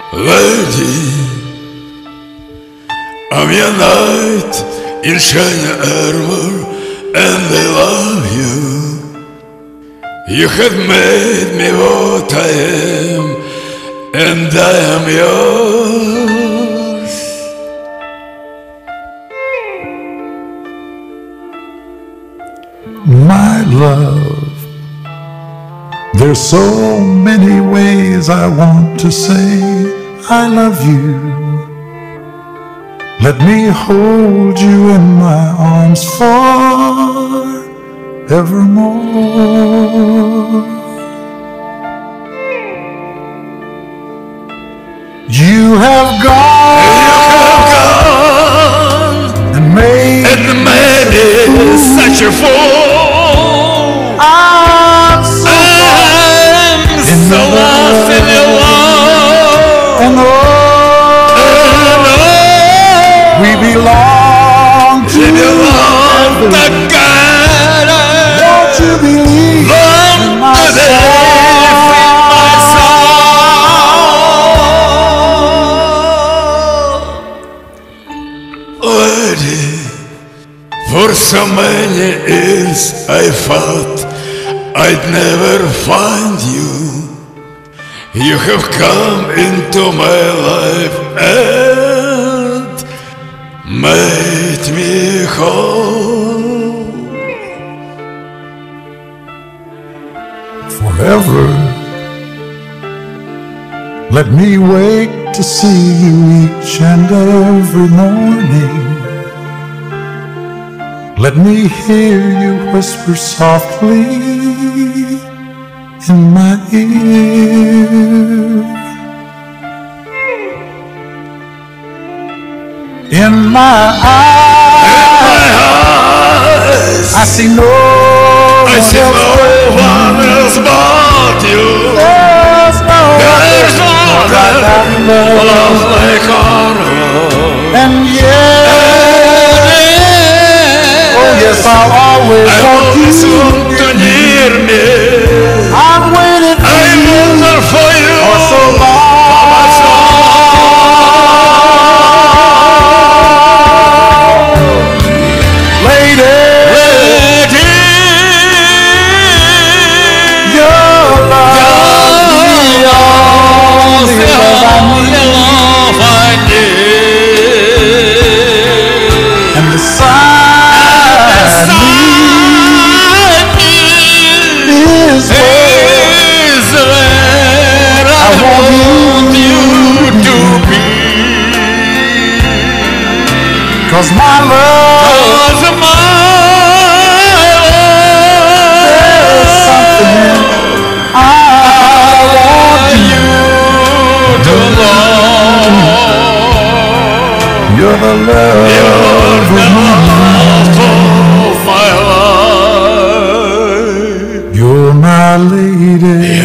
Lady, I'm your knight in shining armor, and I love you. You have made me what I am, and I am yours. My love, there's so many ways I want to say I love you. Let me hold you in my arms forevermore. You have gone and made it such a fool. I'm so lost in your love, and we belong together. Won't you believe in my soul? Lady, for so many years I thought I'd never find you. You have come into my life and made me whole. Forever, let me wake to see you each and every morning. Let me hear you whisper softly in my ear. In my eyes, I see no one else but you. There's no other love like our love. And yes, I'll always want you near me. I've waited for you for so long. Lady, your love, the only love I need. And beside me is where I want you to be. 'Cause my love, there's something I want you to know. You're the love of my life. You're my lady.